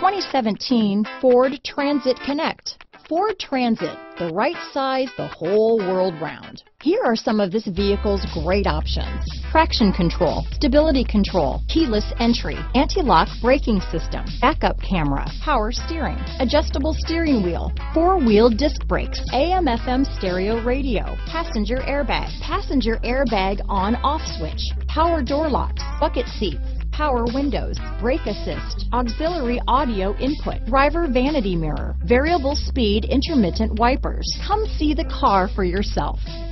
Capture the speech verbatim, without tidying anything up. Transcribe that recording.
twenty seventeen Ford Transit Connect. Ford Transit, the right size the whole world round. Here are some of this vehicle's great options: traction control, stability control, keyless entry, anti-lock braking system, backup camera, power steering, adjustable steering wheel, four-wheel disc brakes, A M F M stereo radio, passenger airbag, passenger airbag on-off switch, power door locks, bucket seats, power windows, brake assist, auxiliary audio input, driver vanity mirror, variable speed intermittent wipers. Come see the car for yourself.